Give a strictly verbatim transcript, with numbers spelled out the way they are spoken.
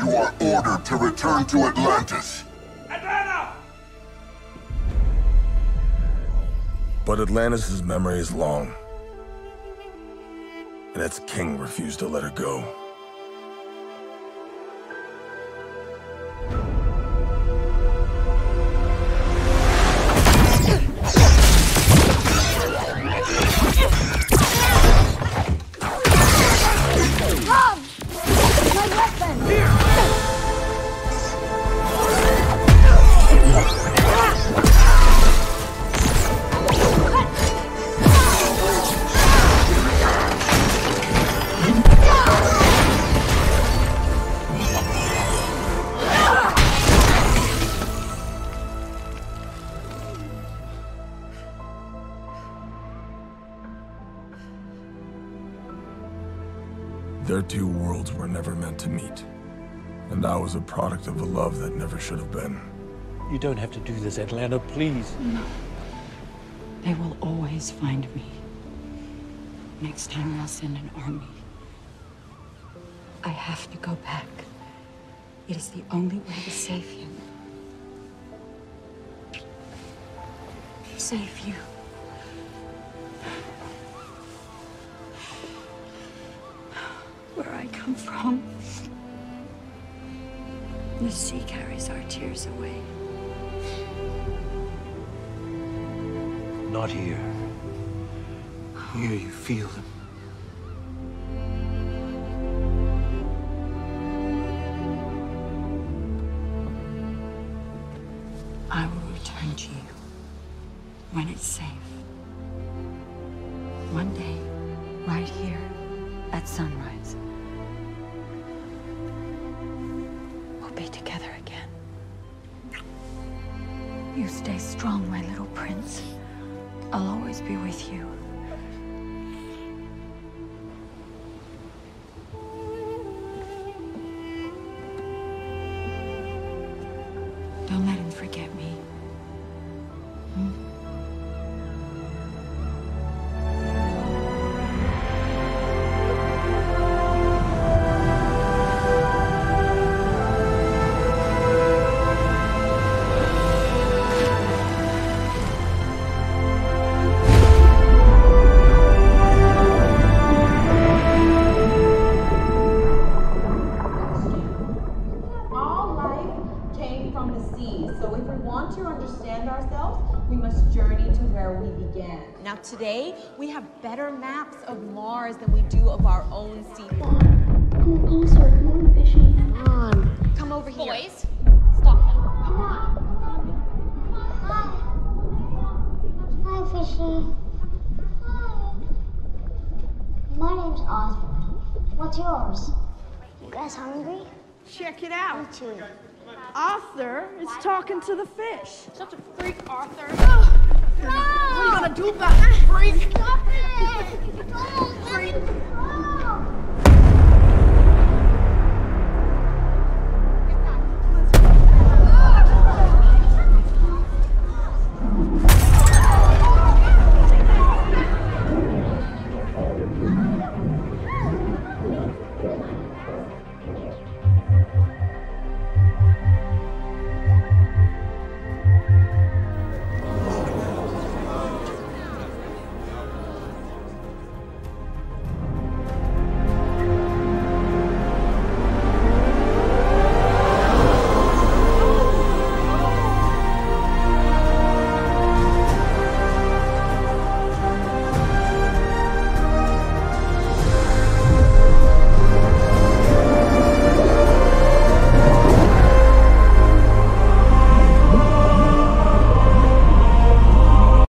You are ordered to return to Atlantis. Atlanta! But Atlantis' memory is long. And its king refused to let her go. Their two worlds were never meant to meet. And I was a product of a love that never should have been. You don't have to do this, Atlanta, please. No. They will always find me. Next time they'll send an army. I have to go back. It is the only way to save him. Save you. Where I come from, the sea carries our tears away. Not here. Here you feel them. I will return to you when it's safe. One day, right here at sunrise, we'll be together again. You stay strong, my little prince. I'll always be with you. Don't let him forget me. Hmm? Now today, we have better maps of Mars than we do of our own sea. Come on, closer. Come on, Fishy. Come on. Come over here. Boys, stop them. Come on. Hi. Hi, Fishy. Hi. My name's Oswald. What's yours? You guys hungry? Check it out. Me too. Arthur is talking to the fish. Such a freak, Arthur. What are you gonna do about it, freak? Stop it! Don't freak!